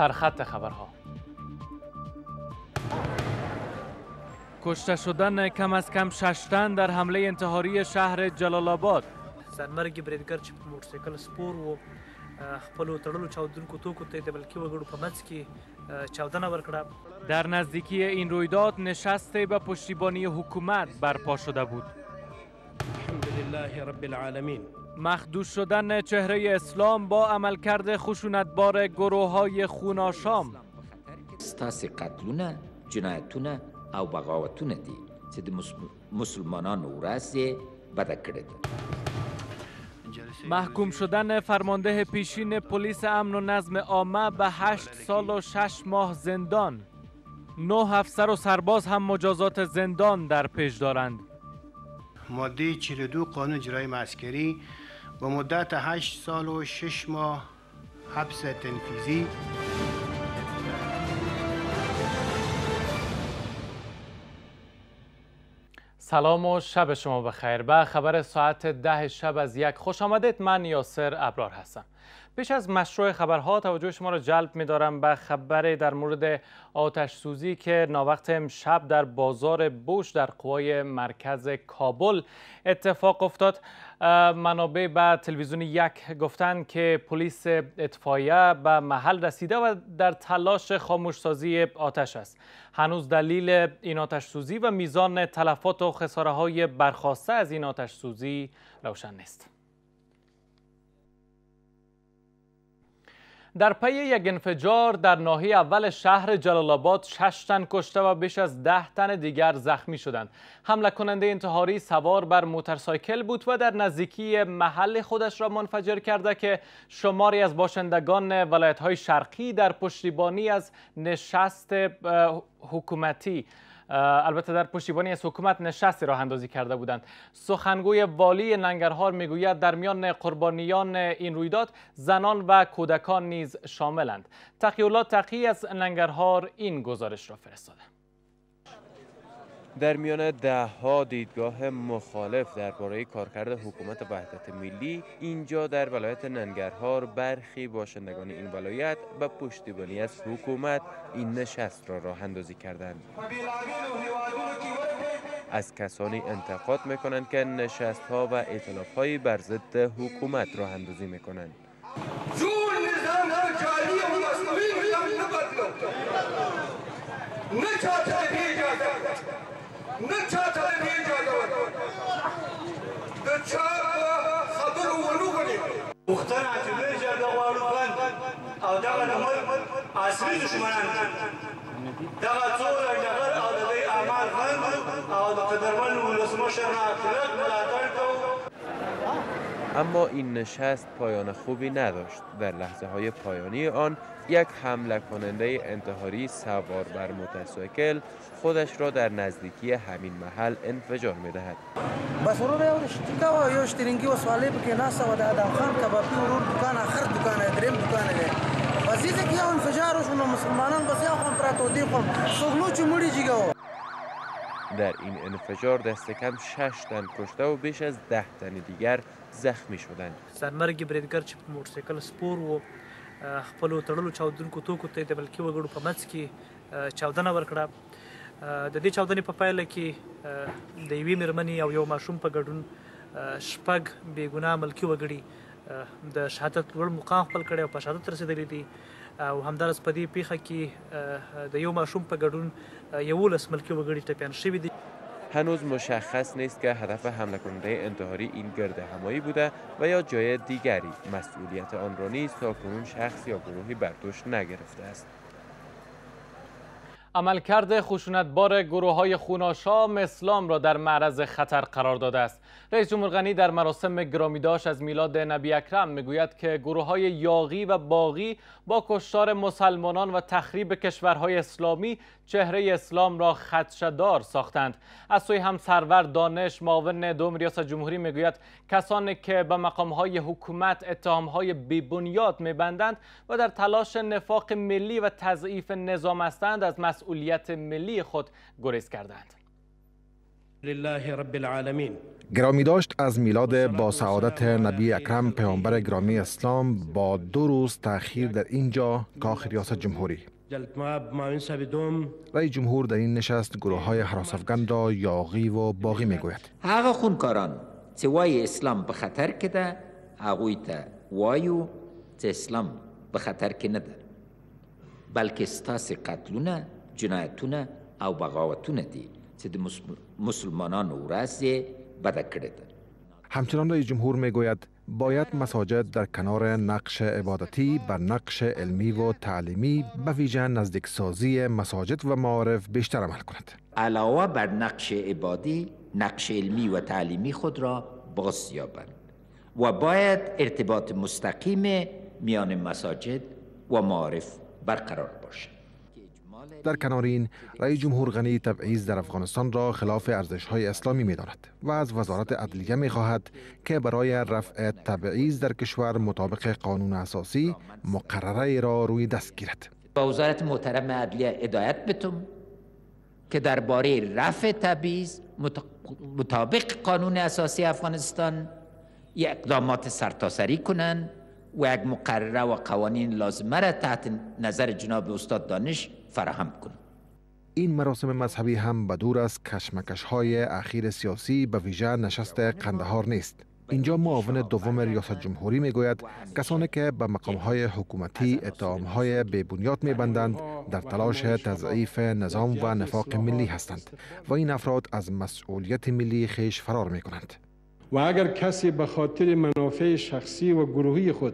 سرخط خبرها. کشته شدن کم از کم 6 تن در حمله انتحاری شهر جلال آباد. ځانمرګي بریدګر چې په موټرسایکل سپور و خپلو تړلو چاودونکو توکو ته د بلکې وګړو په منځ کې چاودنه ورکړه. در نزدیکی این رویداد نشستی به پشتیبانی حکومت برپا شده بود. الحمدلله رب العالمین. مخدوش شدن چهره اسلام با عملکرد خشونتبار گروه‌های خوناشام. ستاسې قتلونه، جنایتونه او بغاوتونه دي چې د مسلمانانو ورځ یې بده کړې ده. محکوم شدن فرمانده پیشین پلیس امن و نظم عامه به 8 سال و 6 ماه زندان. 9 افسر و سرباز هم مجازات زندان در پیش دارند. ماده 42 قانون جرایم عسکری با مدت 8 سال و 6 ماه حبس تنفیذی. سلام و شب شما بخیر. به خبر ساعت 10 شب از یک خوش آمدید. من یاسر ابرار هستم. پیش از مشروع خبرها توجه شما را جلب می دارم به خبر در مورد آتش سوزی که ناوقت امشب در بازار بوش در قوای مرکز کابل اتفاق افتاد. منابع به تلویزیون یک گفتند که پلیس اطفائیه به محل رسیده و در تلاش خاموشسازی آتش است. هنوز دلیل این آتش سوزی و میزان تلفات و خساره‌های برخاسته از این آتش سوزی روشن نیست. در پی یک انفجار در ناحیه اول شهر جلال آباد 6 تن کشته و بیش از 10 تن دیگر زخمی شدند. حمله کننده انتحاری سوار بر موتورسایکل بود و در نزدیکی محل خودش را منفجر کرده که شماری از باشندگان ولایت‌های شرقی در پشتیبانی از نشست حکومتی البته در پشتیبانی از حکومت نشستی راه اندازی کرده بودند. سخنگوی والی ننگرهار میگوید در میان قربانیان این رویداد زنان و کودکان نیز شاملند. تقی‌الله تقی از ننگرهار این گزارش را فرستاده. در میان ده‌ها دیدگاه مخالف درباره کارکرد حکومت وحدت ملی، اینجا در ولایت ننگرهار برخی باشندگان این ولایت به پشتیبانی از حکومت این نشست را راه اندازی کردند. از کسانی انتقاد میکنند که نشست‌ها و ائتلاف‌هایی بر ضد حکومت راه اندازی میکنند. اما این نشست پایان خوبی نداشت. در لحظه های پایانی آن یک حمله کننده انتحاری سوار بر موتورسایکل خودش را در نزدیکی همین محل انفجار می‌دهد. بسرور یوش تیکا یوش ترنگی و سوالی بکه ناسا و آدم خان کبابی ورور دکان آخر دکان دریم دکان ده. وزیزه که انفجار وشون مسلمانان بس یا خان پراتو دی خون سوغلو چی مړی جیگو. در این انفجار دست کم 6 تن کشته و بیش از 10 تن دیگر زخمی شدند. ځانمرګي بریدګر چې په موټرسایکل سپور و خپلو تړلو چاودونکو توکو ته د بلکې وګړو په منځ کې چاودنه ورکړه. د دې چاودنې په پایله کې د یوې مېرمنې او یو ماشوم په ګډون 6 بېګناه ملکي وګړي د شهادت لوړ مقام خپل کړی او په شهادت رسېدلي دي او همدارس په دې پیښه کې د یو ماشوم په ګډون 11 ملکي وګړي ټپیان شوي دي. هنوز مشخص نیست که هدف حمله کننده انتحاری این گرد همایی بوده و یا جای دیگری. مسئولیت آن را نیز تاکنون شخص یا گروهی بر دوش نگرفته است. عملکرد خشونتبار گروه‌های خوناشام اسلام را در معرض خطر قرار داده است. رئیس جمهور غنی در مراسم گرامیداشت از میلاد نبی اکرم میگوید که گروه‌های یاغی و باغی با کشتار مسلمانان و تخریب کشورهای اسلامی چهره اسلام را خدشه‌دار ساختند. از سوی هم سرور دانش معاون دوم ریاست جمهوری میگوید کسانی که به مقام‌های حکومت اتهام‌های بی‌بنیاد می‌بندند و در تلاش نفاق ملی و تضعیف نظام هستند از مسئولیت ملی خود گریز کردند. لله رب العالمین. گرامی داشت از میلاد با سعادت نبی اکرم پیامبر گرامی اسلام با 2 روز تأخیر در اینجا کاخ ریاست جمهوری. رئیس جمهور در این نشست گروه های هراس افغان را یاغی و باغی میگوید. هغه خونکاران چې وایي اسلام په خطر کې ده هغوی ته وایو چې اسلام په خطر کې نه ده بلکې ستاسې قتلونه جنایتونه او بغاوتونه دي چې د مسلمانانو ورځ یې بده کړې ده. همچنان رئیس جمهور میگوید باید مساجد در کنار نقش عبادتی بر نقش علمی و تعلیمی به ویژه نزدیکسازی مساجد و معارف بیشتر عمل کند. علاوه بر نقش عبادی نقش علمی و تعلیمی خود را باز یابند و باید ارتباط مستقیم میان مساجد و معارف برقرار باشد. در کنار این رئیس جمهور غنی تبعیض در افغانستان را خلاف ارزش‌های اسلامی می‌داند و از وزارت عدلیه می‌خواهد که برای رفع تبعیض در کشور مطابق قانون اساسی مقرره را روی دست گیرد. با وزارت محترم عدلیه هدایت بتم که درباره رفع تبعیض مطابق قانون اساسی افغانستان یک اقدامات سرتاسری کنند و یک مقرره و قوانین لازمه را تحت نظر جناب استاد دانش فراهم کنند. این مراسم مذهبی هم بدور از کشمکش‌های اخیر سیاسی به ویژه نشست قندهار نیست. اینجا معاون دوم ریاست جمهوری میگوید کسانی که به مقام‌های حکومتی اتهام‌های بی‌بنیاد می‌بندند در تلاش تضعیف نظام و نفاق ملی هستند و این افراد از مسئولیت ملی خیش فرار می‌کنند. و اگر کسی به خاطر منافع شخصی و گروهی خود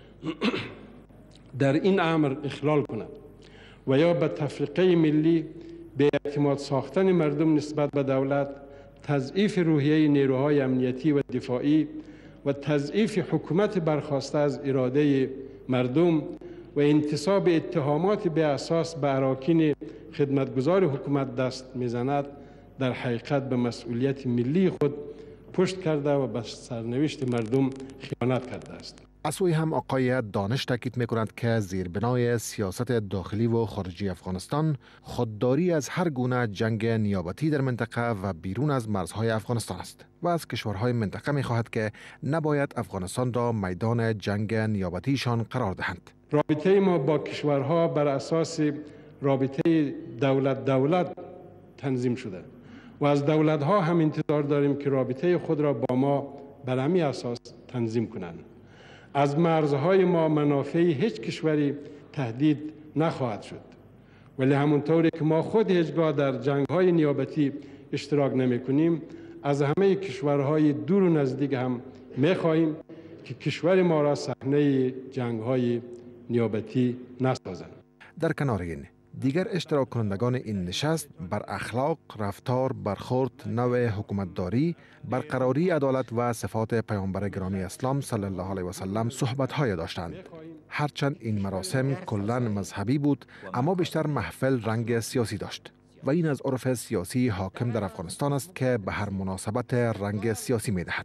در این امر اخلال کند و یا به تفرقه ملی به اعتماد ساختن مردم نسبت به دولت، تضعیف روحیه نیروهای امنیتی و دفاعی و تضعیف حکومت برخواسته از اراده مردم و انتصاب اتهامات به اساس به اراکین خدمتگزار حکومت دست میزند، در حقیقت به مسئولیت ملی خود پشت کرده و به سرنوشت مردم خیانت کرده است. از سوی هم آقای دانش تاکید می‌کند که زیربنای سیاست داخلی و خارجی افغانستان خودداری از هر گونه جنگ نیابتی در منطقه و بیرون از مرزهای افغانستان است و از کشورهای منطقه می‌خواهد که نباید افغانستان را میدان جنگ نیابتیشان قرار دهند. رابطه ما با کشورها بر اساس رابطه دولت تنظیم شده و از دولت‌ها هم انتظار داریم که رابطه خود را با ما بر همین اساس تنظیم کنند. از مرزهای ما منافع هیچ کشوری تهدید نخواهد شد، ولی همونطوری که ما خود هیچگاه در جنگ‌های نیابتی اشتراک نمی‌کنیم، از همه کشورهای دور و نزدیک هم می‌خواهیم که کشور ما را صحنه جنگ‌های نیابتی نسازند. در کنار این دیگر اشتراک کنندگان این نشست بر اخلاق، رفتار، برخورد، نوع حکومتداری، برقراری عدالت و صفات پیامبر گرامی اسلام صلی الله علیه و سلم صحبت‌های داشتند. هرچند این مراسم کلاً مذهبی بود، اما بیشتر محفل رنگ سیاسی داشت و این از عرف سیاسی حاکم در افغانستان است که به هر مناسبت رنگ سیاسی می‌دهد.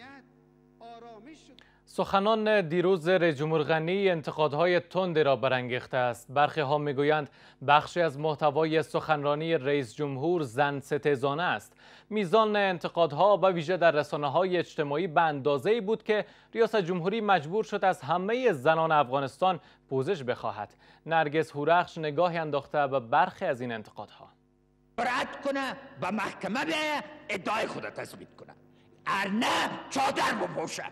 سخنان دیروز رئیس جمهور غنی انتقادهای تندی را برانگیخته است. برخی ها میگویند بخشی از محتوای سخنرانی رئیس جمهور زن ستیزانه است. میزان انتقادها به ویژه در رسانه‌های اجتماعی به اندازه‌ای بود که ریاست جمهوری مجبور شد از همه زنان افغانستان پوزش بخواهد. نرگس هورخش نگاهی انداخته به برخی از این انتقادها. جرأت کنه به محکمه بیایه ادعای خود تثبیت کنه، ارنه چادر بپوشه.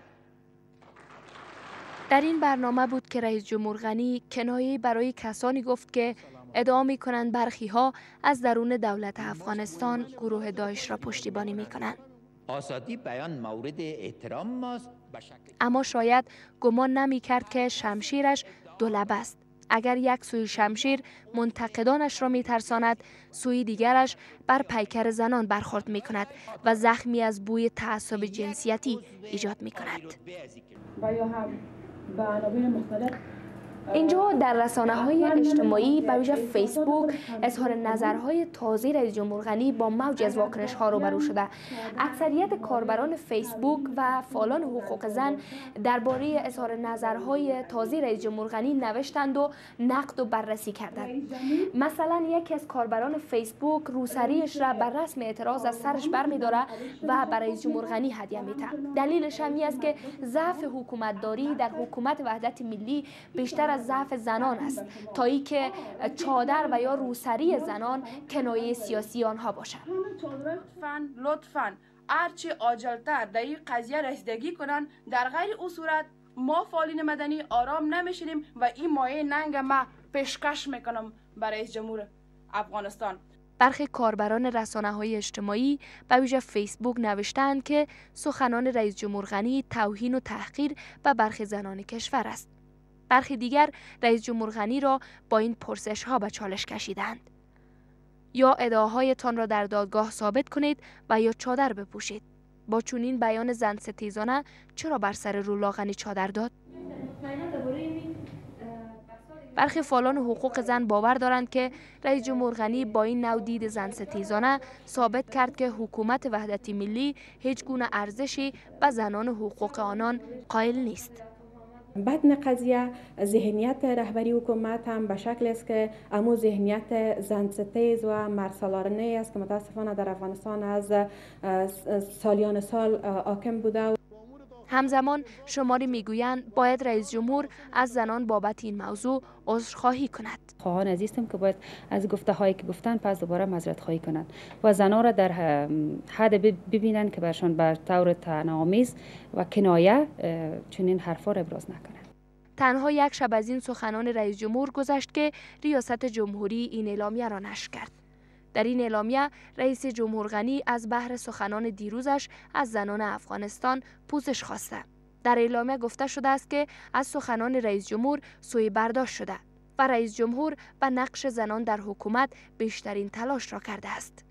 در این برنامه بود که رئیس جمهور غنی کنایه‌ای برای کسانی گفت که ادعا می‌کنند برخی ها از درون دولت افغانستان گروه داعش را پشتیبانی می‌کنند. آزادی بیان مورد احترام ماست. اما شاید گمان نمی‌کرد که شمشیرش دو لبه است. اگر یک سوی شمشیر منتقدانش را می‌ترساند، سوی دیگرش بر پیکر زنان برخورد می‌کند و زخمی از بوی تعصب جنسیتی ایجاد می‌کند. و یا هم به عناوین مختلف اینجا در رسانه‌های اجتماعی به ویژه فیسبوک اظهار نظرهای تازه رئیس جمهور غنی با موج از واکنش‌ها روبرو شده. اکثریت کاربران فیسبوک و فعالان حقوق زن درباره اظهار نظرهای تازه رئیس جمهور غنی نوشتند و نقد و بررسی کردند. مثلا یکی از کاربران فیسبوک روسریش را بر رسم اعتراض از سرش برمی‌داره و برای رئیس جمهور غنی هدیه میده. دلیلش هم است که ضعف حکومتداری در حکومت وحدت ملی بیشتر از ضعف زنان است تا ای که چادر و یا روسری زنان کنایه سیاسی آنها باشد. لطفاً هرچی عاجلتر در این قضیه رسیدگی کنند. در غیر او صورت ما فعالین مدنی آرام نمیشینیم و این مایه ننگ ما پیشکش میکنم برای رئیس جمهور افغانستان. برخی کاربران رسانه‌های اجتماعی به ویژه فیسبوک نوشتند که سخنان رئیس جمهور غنی توهین و تحقیر به برخی زنان کشور است. برخی دیگر رئیس جمهور غنی را با این پرسش‌ها به چالش کشیدند: یا ادعاهایتان را در دادگاه ثابت کنید و یا چادر بپوشید. با چنین بیان زن ستیزانه چرا بر سر رولا غنی چادر داد؟ برخی فعالان حقوق زن باور دارند که رئیس جمهور غنی با این نوع دید زن ستیزانه ثابت کرد که حکومت وحدت ملی هیچ گونه ارزشی به زنان و حقوق آنان قائل نیست. بدن قضیه ذهنیت رهبری حکومت هم به شکل است که امو ذهنیت زن ستیز و مرسالارانه است که متاسفانه در افغانستان از سالیان سال حاکم بوده. همزمان شماری میگویند باید رئیس جمهور از زنان بابت این موضوع عذرخواهی کند. خواهان عزیزم که باید از گفته هایی که گفتن پس دوباره معذرت خواهی کنند و زنان را در حد ببینند که برشان بر طور طعنه‌آمیز و کنایه چنین حرفا را ابراز نکنند. تنها یک شب از این سخنان رئیس جمهور گذشت که ریاست جمهوری این اعلامیه را نشر کرد. در این اعلامیه رئیس جمهور غنی از بحر سخنان دیروزش از زنان افغانستان پوزش خواسته. در اعلامیه گفته شده است که از سخنان رئیس جمهور سوء برداشت شده و رئیس جمهور به نقش زنان در حکومت بیشترین تلاش را کرده است.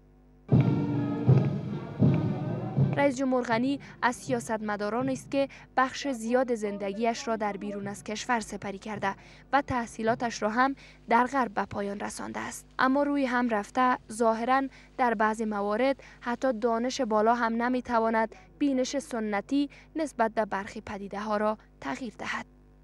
رئیس جمهور غنی از سیاستمدارانی است که بخش زیاد زندگیش را در بیرون از کشور سپری کرده و تحصیلاتش را هم در غرب به پایان رسانده است. اما روی هم رفته ظاهراً در بعضی موارد حتی دانش بالا هم نمیتواند بینش سنتی نسبت به برخی پدیده ها را تغییر دهد.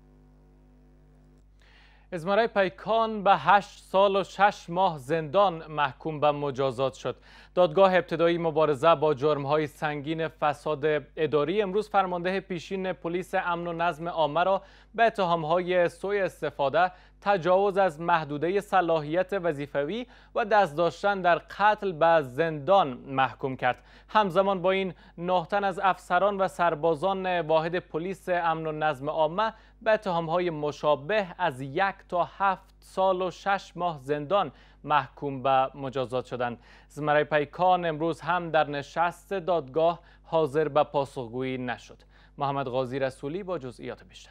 ازمرای پیکان به 8 سال و 6 ماه زندان محکوم به مجازات شد. دادگاه ابتدایی مبارزه با جرم‌های سنگین فساد اداری امروز فرمانده پیشین پلیس امن و نظم عامه را به اتهام‌های سوء استفاده، تجاوز از محدوده صلاحیت وظیفوی و دست داشتن در قتل به زندان محکوم کرد. همزمان با این 9 تن از افسران و سربازان واحد پلیس امن و نظم عامه به اتهام‌های مشابه از 1 تا 7 سال و 6 ماه زندان محکوم به مجازات شدند. زمرای پیکان امروز هم در نشست دادگاه حاضر به پاسخگویی نشد. محمد غازی رسولی با جزئیات بیشتر.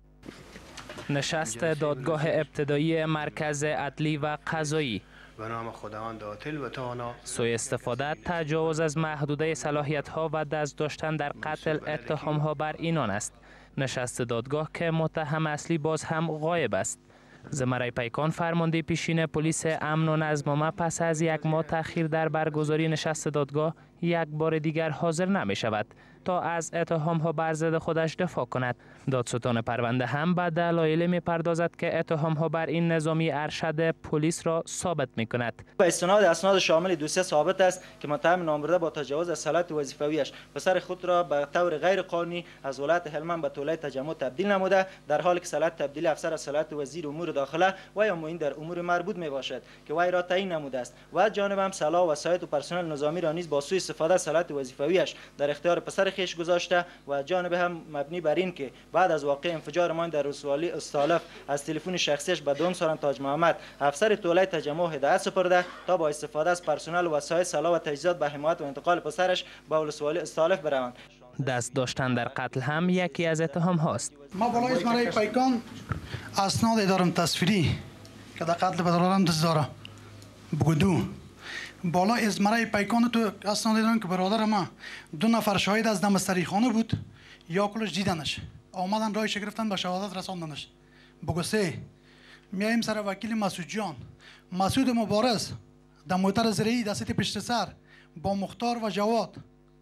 نشست دادگاه ابتدایی مرکز عدلی و قضایی. به نام خداوند عاطل و توانا. سوء استفاده، تجاوز از محدوده صلاحیت ها و دست داشتن در قتل اتهام ها بر اینان است. نشست دادگاه که متهم اصلی باز هم غایب است. زمرای پیکان فرمانده پیشین پلیس امن و نظم عامه پس از 1 ماه تأخیر در برگزاری نشست دادگاه یک بار دیگر حاضر نمی شود تا از اتهام ها بر ضد خودش دفاع کند. دادستان پرونده هم به دلایل می پردازد که اتهام ها بر این نظامی ارشد پلیس را ثابت می کند. با استناد اسناد شامل دوسیه ثابت است که متهم نامبرده با تجاوز از صلاحیت وظیفویش پسر خود را به طور غیر قانونی از ولایت هلمند به تولای تجمع تبدیل نموده، در حالی که صلاحیت تبدیل افسر از صلاحیت وزیر امور داخله و یا معین در امور مربوط می باشد که وی را تعیین نموده است و از جانب هم سلاح و وسایط و پرسنل نظامی را نیز با سوء استفاده از صلاحیت وظیفویش در اختیار پسر خویش گذاشته و از جانب هم مبنی بر این که بعد از واقع انفجار ماین در ولسوالی استالف از تلفن شخصیش به دون سارن تاج محمد افسر تولای تجمع هدایت سپرده تا با استفاده از پرسنل و وسایل سلاح و تجهیزات به حمایت و انتقال پسرش به ولسوالی استالف بروند. دست داشتن در قتل هم یکی از اتهام هاست. ما بالای ازمرای پیکان اسناد دارم تصویری که در قتل برادرم دست داره بگودو. بالا ازمرای پیکان تو اسناد دارم که برادر ما 2 نفر شاهد از دمستری خانه بود یا کلش دیدنش، آمدن رایش گرفتن به شهادت رساندنش. بگو 3 میایم سر وکیل مسعود جان. مسعود مبارز در موتر زرعی دستی پشت سر با مختار و جواد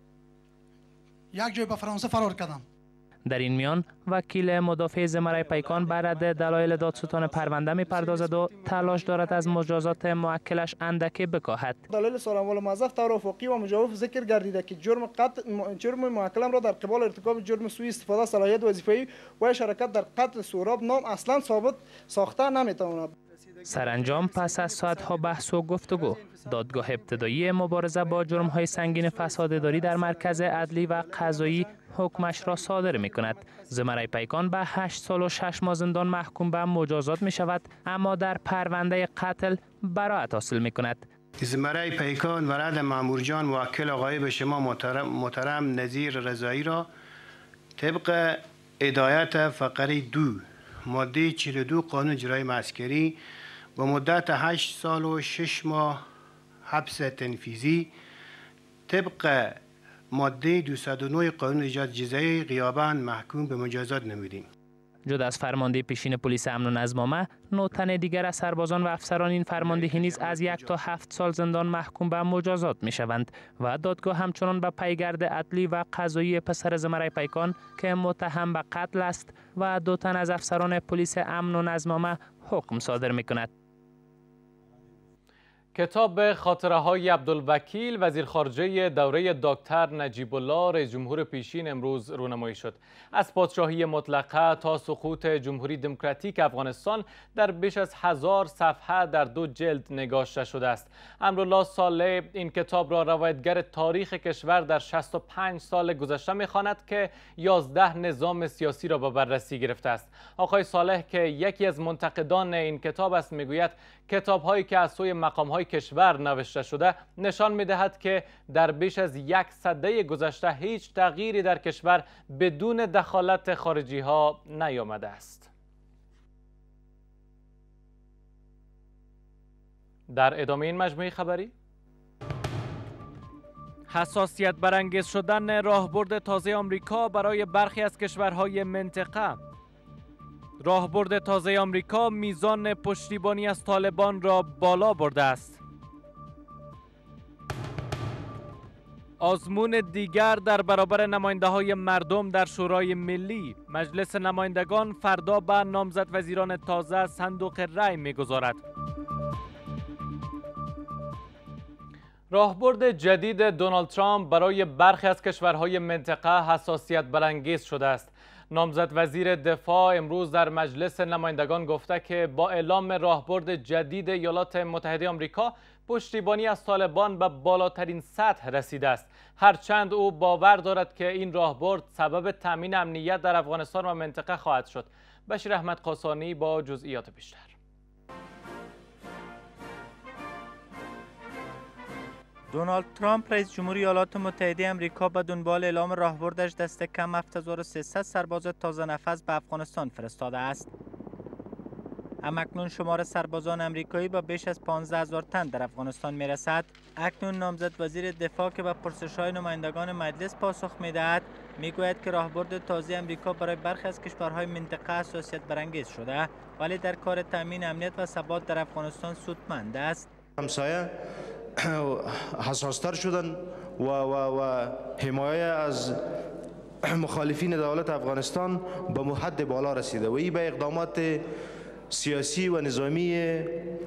یک جای به فرانسه فرار کردن. در این میان وکیل مدافع زمرای پیکان بر رد دلایل دادستان پرونده می‌پردازد و تلاش دارد از مجازات موکلش اندکی بکاهد. دلایل سالمال موظف طور افقی و مجوز ذکر گردیده که جرم موکلم را در قبال ارتکاب جرم سوء استفاده صلاحیت وظیفه‌ای و شرکت در قتل سهراب نام اصلا ثابت ساخته نمی‌تواند. سرانجام پس از ساعتها بحث و گفتگو دادگاه ابتدایی مبارزه با جرم‌های سنگین فساد اداری در مرکز عدلی و قضایی حکمش را صادر می کند. زمرای پیکان به 8 سال و 6 ماه زندان محکوم به مجازات می شود، اما در پرونده قتل براءت حاصل می کند. زمرای پیکان و رد مامور جان موکل آقای به شما محترم نظیر رضایی را طبق هدایت فقره 2 ماده 42 قانون جرائم عسکری با مدت 8 سال و 6 ماه حبس تنفیذی طبق ماده 209 قانون ایجاد جزایی غیاباً محکوم به مجازات نمودیم. جدا از فرمانده پیشین پلیس امن و نظم عامه، 9 تن دیگر از سربازان و افسران این فرماندهی نیز از 1 تا 7 سال زندان محکوم به مجازات می شوند و دادگاه همچنان به پیگرد عدلی و قضایی پسر زمرای پیکان که متهم به قتل است و 2 تن از افسران پلیس امن و نظم عامه حکم صادر می کند. کتاب خاطره های عبدالوکیل وزیر خارجه دوره دکتر نجیب الله رئیس جمهور پیشین امروز رونمایی شد. از پادشاهی مطلقه تا سقوط جمهوری دموکراتیک افغانستان در بیش از 1000 صفحه در 2 جلد نگاشته شده است. امرالله صالح این کتاب را روایتگر تاریخ کشور در 65 سال گذشته می‌خواند که 11 نظام سیاسی را به بررسی گرفته است. آقای صالح که یکی از منتقدان این کتاب است میگوید کتاب‌هایی که از سوی مقام‌های کشور نوشته شده نشان می‌دهد که در بیش از 1 سده گذشته هیچ تغییری در کشور بدون دخالت خارجی‌ها نیامده است. در ادامه این مجموعه خبری حساسیت برانگیز شدن راهبرد تازه آمریکا برای برخی از کشورهای منطقه. راهبرد تازه آمریکا میزان پشتیبانی از طالبان را بالا برده است. آزمون دیگر در برابر نماینده‌های مردم در شورای ملی. مجلس نمایندگان فردا به نامزد وزیران تازه صندوق رای می‌گذارد. راهبرد جدید دونالد ترامپ برای برخی از کشورهای منطقه حساسیت برانگیز شده است. نامزد وزیر دفاع امروز در مجلس نمایندگان گفته که با اعلام راهبرد جدید ایالات متحده آمریکا پشتیبانی از طالبان به بالاترین سطح رسیده است، هرچند او باور دارد که این راهبرد سبب تامین امنیت در افغانستان و منطقه خواهد شد. بشیر احمد قاسانی با جزئیات بیشتر. دونالد ترامپ رئیس جمهوری ایالات متحده آمریکا به دنبال اعلام راهبردش دست کم 7300 سرباز تازه نفس به افغانستان فرستاده است. همکنون شمار سربازان آمریکایی با بیش از 15000 تن در افغانستان می رسد. اکنون نامزد وزیر دفاع که به پرسش‌های نمایندگان مجلس پاسخ می دهد می گوید که راهبرد تازه آمریکا برای برخی از کشورهای منطقه حساسیت برانگیز شده، ولی در کار تامین امنیت و ثبات در افغانستان سودمند است. همسایه حساستر شدن و حمایه از مخالفین دولت افغانستان به حد بالا رسیده و این به اقدامات سیاسی و نظامی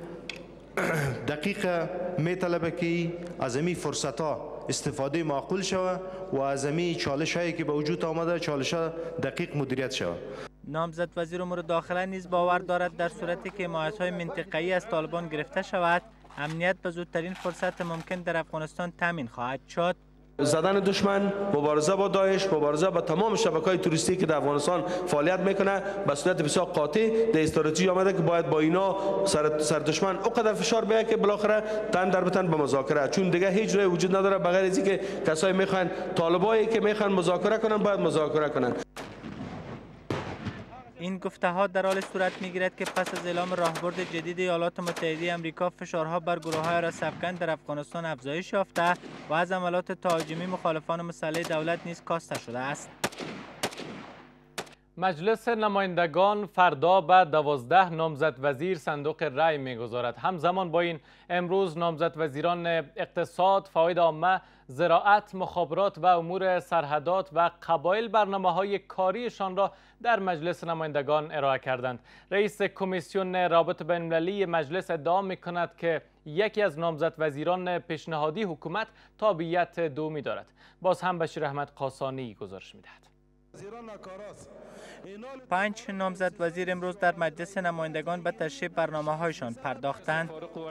دقیق میطلبه که از این فرصت ها استفاده معقول شود و از این چالش هایی که به وجود آمده چالش ها دقیق مدیریت شود. نامزد وزیر امور داخله نیز باور دارد در صورتی که حمایت‌های منطقه‌ای از طالبان گرفته شود، امنیت به زودترین فرصت ممکن در افغانستان تامین خواهد شد. زدن دشمن، مبارزه با داعش، مبارزه با تمام شبکه‌های توریستی که در افغانستان فعالیت میکنه به صورت بسیار قاطع در استراتژی آمده که باید با اینا سر دشمن اوقدر فشار بیاید که بالاخره تن در بتن به مذاکره، چون دیگه هیچ جای وجود نداره بغیر از اینکه کسایی میخوان طالبایی که میخوان مذاکره کنن باید مذاکره کنن. این گفته‌ها در حال صورت می‌گیرد که پس از اعلام راهبرد جدید ایالات متحده آمریکا فشارها بر گروه‌های راسفگن در افغانستان افزایش یافته و از عملات تهاجمی مخالفان مسلح دولت نیز کاسته شده است. مجلس نمایندگان فردا به 12 نامزد وزیر صندوق رای میگذارد. همزمان با این امروز نامزد وزیران اقتصاد، فواید عامه، زراعت، مخابرات و امور سرحدات و قبایل برنامه‌های کاریشان را در مجلس نمایندگان ارائه کردند. رئیس کمیسیون روابط بین‌المللی مجلس ادعا می‌کند که یکی از نامزد وزیران پیشنهادی حکومت تابعیت دومی دارد. باز هم بشیر احمد قاسانی گزارش می‌دهد. 5 نامزد وزیر امروز در مجلس نمایندگان به تشریح برنامه‌هایشان پرداختند.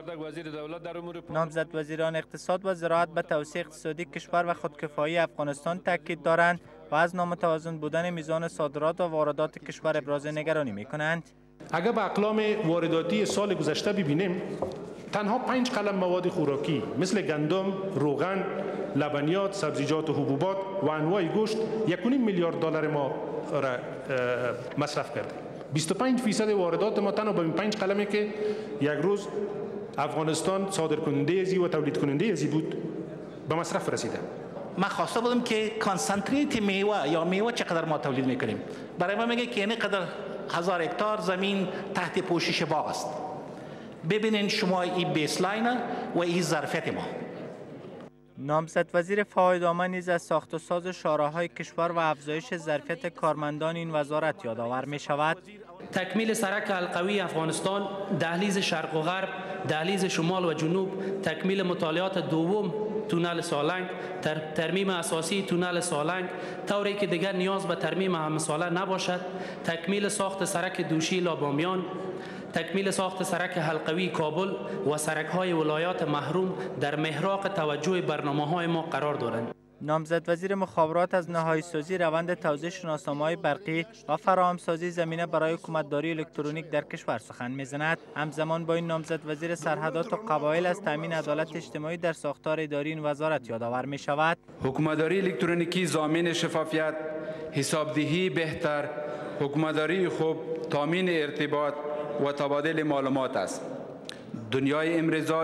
نامزد وزیران اقتصاد و زراعت به توسعه اقتصادی کشور و خودکفایی افغانستان تاکید دارند و از نامتوازن بودن میزان صادرات و واردات کشور ابراز نگرانی می‌کنند. اگر به اقلام وارداتی سال گذشته ببینیم، تنها 5 قلم مواد خوراکی مثل گندم، روغن، لبنیات، سبزیجات و حبوبات و انواع گوشت 1.5 میلیارد دلار ما را مصرف کرده. 25% واردات ما تنها با این 5 قلمه که یک روز افغانستان صادر کننده ازی و تولید کننده ازی بود به مصرف رسیده. من خواسته بودم که کانسنتریت میوه یا میوه چقدر ما تولید میکنیم. برای ما میگه که اینه قدر 1000 هکتار زمین تحت پوشش باغ است. ببینین شما این بیسلاین و این ظرفیت ما. نامزد وزیر فواید عامه نیز از ساخت و ساز شاهراهای کشور و افزایش ظرفیت کارمندان این وزارت یادآور می شود. تکمیل سرک القوی افغانستان، دهلیز شرق و غرب، دهلیز شمال و جنوب، تکمیل مطالعات دوم تونل سالنگ، ترمیم اساسی تونل سالنگ طوری که دیگر نیاز به ترمیم همساله نباشد، تکمیل ساخت سرک دوشی لابامیان، تکمیل ساخت سرک حلقوی کابل و سرک‌های ولایات محروم در محراق توجه برنامه‌های ما قرار دارند. نامزد وزیر مخابرات از نهایی‌سازی روند توزیع شناسنامه‌های برقی و فراهمسازی زمینه برای حکومتداری الکترونیک در کشور سخن می‌زند. همزمان با این نامزد وزیر سرحدات و قبایل از تامین عدالت اجتماعی در ساختار اداری این وزارت یادآور می‌شود. حکومتداری الکترونیکی ضامن شفافیت، حسابدهی بهتر، حکومتداری خوب، تامین ارتباط و تبادل معلومات است. دنیای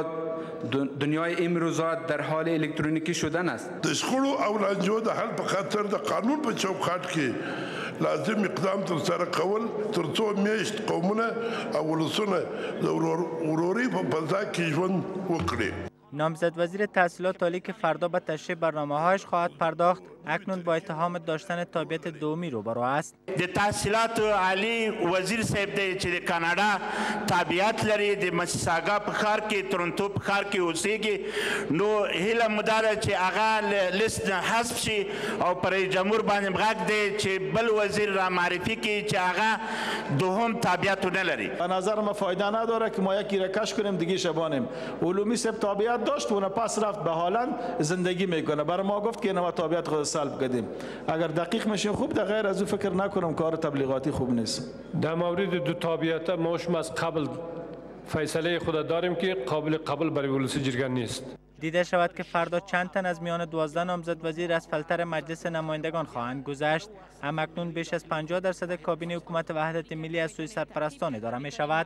امروزات در حال الکترونیکی شدن است. د شخړو او لانجو د حل په خاطر د قانون په چوکاټ کې لازم اقدام ترسره کول تر څو میاشت قومونه او ولسونه د ورورۍ په فضا کې ژوند وکړي. نامزد وزیر تحصیلات عالی که فردا به تشریح برنامه‌هایش خواهد پرداخت، اکنون با اتهام داشتن تابعیت دومی روبرو است. د تحصیلات عالی وزیر صاحب دی چې د کاناډا تابعیت لري، د مسیساګا په ښار کې، تورنټو په ښار کې اوسېږي، نو هیله مو دا ده چې هغه لیست نه حذف شي او پر جمهور باندې غږ دی چې بل وزیر را معرفی کړي چې هغه دوهم تابعیت نه لري. به نظر ما فایده نداره که ما یکی را کش کنیم دیگه شبانیم. علومی صاحب تابعیت داشت و پس رفت به هالند زندگی میکنه. برای ما گفت که اینما تابعیت خود سلب کردیم. اگر دقیق میشیم خوب، در غیر از او فکر نکنم کار تبلیغاتی خوب نیست. در مورد دو تابعیت ما شما از قبل فیصله خود داریم که قابل قبول برای ولسی جرگه نیست. دیده شود که فردا چند تن از میان 12 نامزد وزیر از فلتر مجلس نمایندگان خواهند گذشت. اما اکنون بیش از 50% کابینه حکومت وحدت ملی از سوی سرپرستان اداره می شود.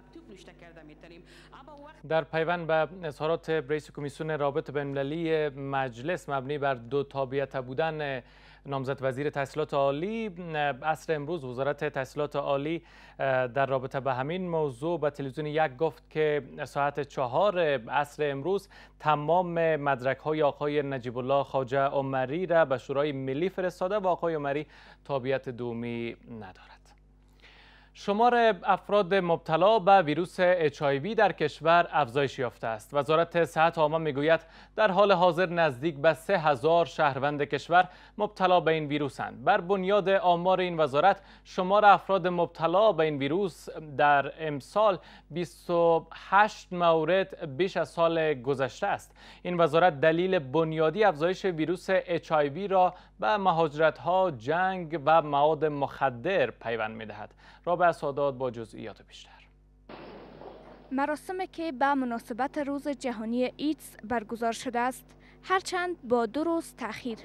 در پیوند به اظهارات رئیس کمیسیون روابط بین‌المللی مجلس مبنی بر دو تابعیت بودن نامزد وزیر تحصیلات عالی، عصر امروز وزارت تحصیلات عالی در رابطه به همین موضوع به تلویزیون یک گفت که ساعت 4 عصر امروز تمام مدرک‌های آقای نجیب الله خواجه عمری را به شورای ملی فرستاده و آقای عمری تابعیت دومی ندارد. شمار افراد مبتلا به ویروس HIV در کشور افزایش یافته است. وزارت صحت عامه میگوید در حال حاضر نزدیک به 3000 شهروند کشور مبتلا به این ویروسند. بر بنیاد آمار این وزارت، شمار افراد مبتلا به این ویروس در امسال 28 مورد بیش از سال گذشته است. این وزارت دلیل بنیادی افزایش ویروس HIV را به مهاجرت‌ها، جنگ و مواد مخدر پیوند می‌دهد. رابعه سادات با جزئیات بیشتر. مراسمی که به مناسبت روز جهانی ایدز برگزار شده است، هرچند با 2 روز تأخیر.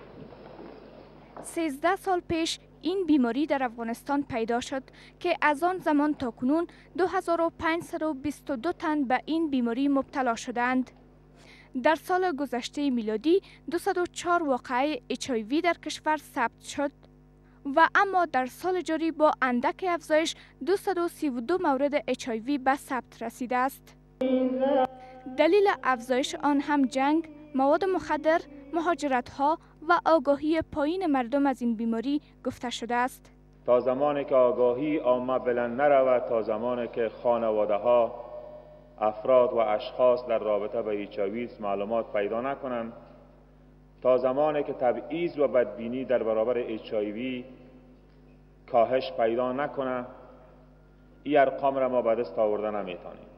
13 سال پیش این بیماری در افغانستان پیدا شد که از آن زمان تا کنون 2522 تن به این بیماری مبتلا شدند. در سال گذشته میلادی 204 واقعه HIV در کشور ثبت شد و اما در سال جاری با اندک افزایش 232 مورد HIV به ثبت رسیده است. دلیل افزایش آن هم جنگ، مواد مخدر، مهاجرت‌ها و آگاهی پایین مردم از این بیماری گفته شده است. تا زمانی که آگاهی عامه بلند نرود، تا زمانی که خانواده‌ها، افراد و اشخاص در رابطه با HIV معلومات پیدا نکنند، تا زمانی که تبعیض و بدبینی در برابر HIV کاهش پیدا نکنه، این ارقام را ما به دست آوردن نمیتونیم.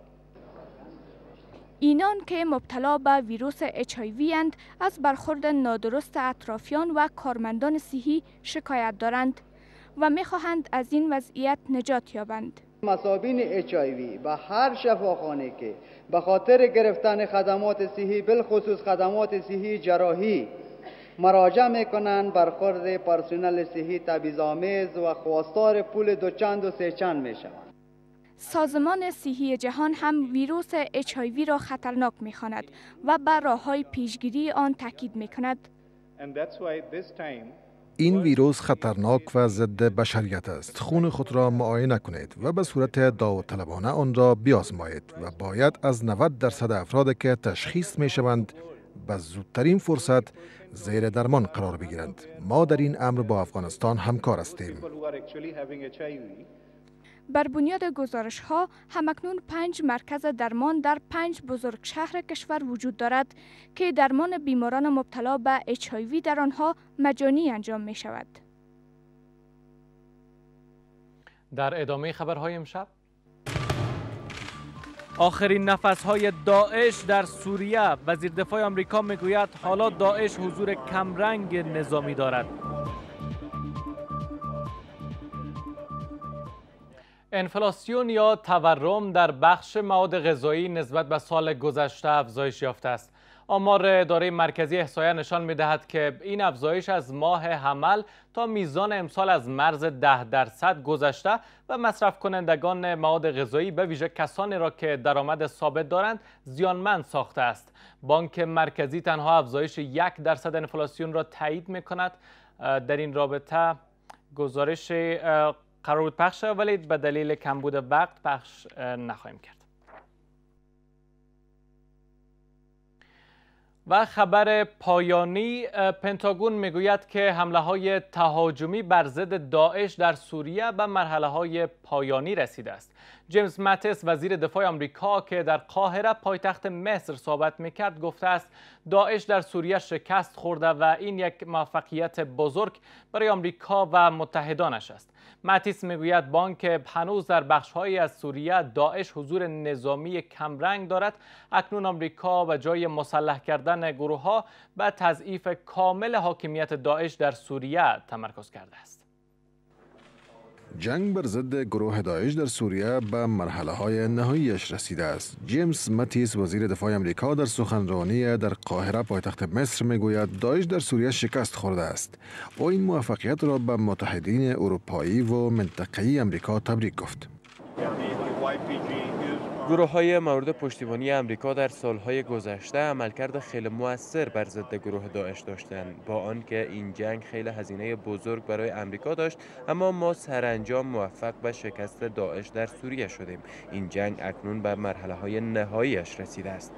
اینان که مبتلا به ویروس HIV اند از برخورد نادرست اطرافیان و کارمندان صحی شکایت دارند و میخواهند از این وضعیت نجات یابند. مصابین HIV به هر شفاخانه که به خاطر گرفتن خدمات صحی، بالخصوص خدمات صحی جراحی مراجعه میکنند، برخورد پرسنل صحی تبعیض‌آمیز و خواستار پول دوچند و سه چند میشوند. سازمان صحی جهان هم ویروس HIV را خطرناک می‌خواند و بر راه‌های پیشگیری آن تاکید می‌کند. این ویروس خطرناک و ضد بشریت است. خون خود را معاینه کنید و به صورت داوطلبانه آن را بیازمایید و باید از 90% افرادی که تشخیص می‌شوند به زودترین فرصت زیر درمان قرار بگیرند. ما در این امر با افغانستان همکار هستیم. بر بنیاد گزارش ها همکنون 5 مرکز درمان در 5 بزرگ شهر کشور وجود دارد که درمان بیماران مبتلا به HIV در آنها مجانی انجام می شود. در ادامه خبرهای امشب، آخرین نفسهای داعش در سوریه. وزیر دفاع آمریکا میگوید حالا داعش حضور کمرنگ نظامی دارد. انفلاسیون یا تورم در بخش مواد غذایی نسبت به سال گذشته افزایش یافته است. آمار اداره مرکزی احصایه نشان می‌دهد که این افزایش از ماه حمل تا میزان امسال از مرز 10% گذشته و مصرف کنندگان مواد غذایی به ویژه کسانی را که درآمد ثابت دارند زیانمند ساخته است. بانک مرکزی تنها افزایش 1% انفلاسیون را تایید می‌کند. در این رابطه گزارش قرار بود پخش ولی به دلیل کمبود وقت پخش نخواهیم کرد. و خبر پایانی، پنتاگون میگوید که حمله های تهاجمی بر ضد داعش در سوریه به مرحله های پایانی رسیده است. جیمز ماتیس وزیر دفاع آمریکا که در قاهره پایتخت مصر صحبت میکرد گفته است داعش در سوریه شکست خورده و این یک موفقیت بزرگ برای آمریکا و متحدانش است. ماتیس میگوید بانک هنوز در بخش‌هایی از سوریه داعش حضور نظامی کمرنگ دارد. اکنون آمریکا به جای مسلح کردن گروه‌ها به تضعیف کامل حاکمیت داعش در سوریه تمرکز کرده است. جنگ بر ضد گروه داعش در سوریه به مرحله‌های نهاییش رسیده است. جیمز ماتیس وزیر دفاع آمریکا در سخنرانی در قاهره پایتخت مصر میگوید داعش در سوریه شکست خورده است. او این موفقیت را به متحدین اروپایی و منطقه‌ای آمریکا تبریک گفت. گروه‌های مورد پشتیبانی آمریکا در سالهای گذشته عملکرد خیلی مؤثر بر ضد گروه داعش داشتند. با آنکه این جنگ خیلی هزینه بزرگ برای آمریکا داشت، اما ما سرانجام موفق به شکست داعش در سوریه شدیم. این جنگ اکنون به مرحله‌های نهاییش رسیده است.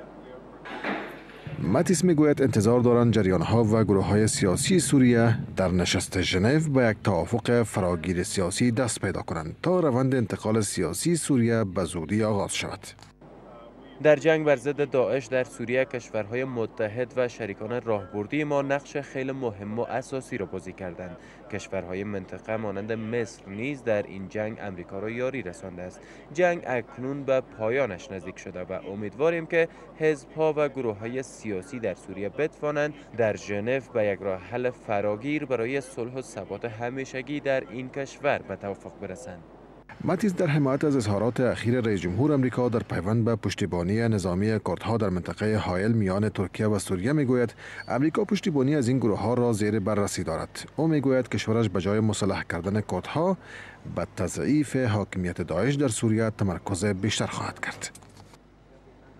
ماتیس میگوید انتظار دارند جریان‌ها و گروه‌های سیاسی سوریه در نشست ژنو به یک توافق فراگیر سیاسی دست پیدا کنند تا روند انتقال سیاسی سوریه به زودی آغاز شود. در جنگ بر ضد داعش در سوریه کشورهای متحد و شریکان راهبردی ما نقش خیلی مهم و اساسی را بازی کردند. کشورهای منطقه مانند مصر نیز در این جنگ آمریکا را یاری رسانده است. جنگ اکنون به پایانش نزدیک شده و امیدواریم که حزب‌ها و گروه‌های سیاسی در سوریه بتوانند در ژنو به یک راه حل فراگیر برای صلح و ثبات همیشگی در این کشور به توافق برسند. ماتیس در حمایت از اظهارات اخیر رئیس جمهور آمریکا در پیوند به پشتیبانی نظامی کردها در منطقه حائل میان ترکیه و سوریه میگوید آمریکا پشتیبانی از این گروه‌ها را زیر بررسی دارد. او میگوید کشورش به جای مسلح کردن کردها به تضعیف حاکمیت داعش در سوریه تمرکز بیشتر خواهد کرد.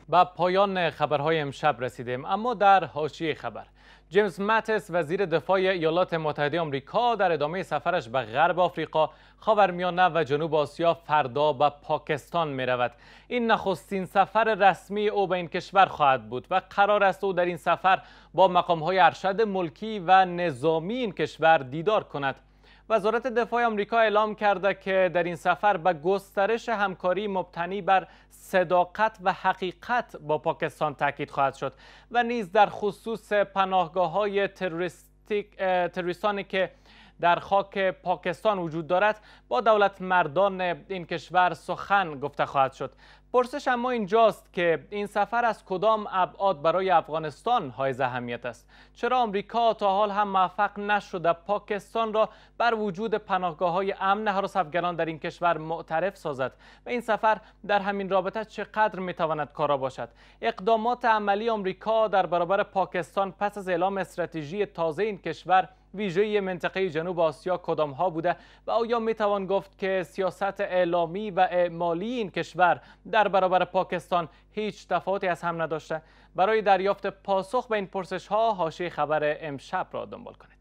به پایان خبرهای امشب رسیدیم، اما در حاشیه خبر جیمز ماتیس وزیر دفاع ایالات متحده آمریکا در ادامه سفرش به غرب آفریقا، خاورمیانه و جنوب آسیا فردا به پاکستان می رود. این نخستین سفر رسمی او به این کشور خواهد بود و قرار است او در این سفر با مقام‌های ارشد ملکی و نظامی این کشور دیدار کند. وزارت دفاع آمریکا اعلام کرده که در این سفر به گسترش همکاری مبتنی بر صداقت و حقیقت با پاکستان تاکید خواهد شد و نیز در خصوص پناهگاه‌های تروریستانی که در خاک پاکستان وجود دارد با دولت مردان این کشور سخن گفته خواهد شد. پرسش اما اینجاست که این سفر از کدام ابعاد برای افغانستان حائز اهمیت است؟ چرا آمریکا تا حال هم موفق نشده پاکستان را بر وجود پناهگاه‌های امن هراس افغانان در این کشور معترف سازد و این سفر در همین رابطه چقدر میتواند کارا باشد؟ اقدامات عملی آمریکا در برابر پاکستان پس از اعلام استراتژی تازه این کشور ویژه منطقه جنوب آسیا کدام ها بوده و آیا میتوان گفت که سیاست اعلامی و اعمالی این کشور در برابر پاکستان هیچ تفاوتی از هم نداشته؟ برای دریافت پاسخ به این پرسش ها حاشیه خبر امشب را دنبال کنید.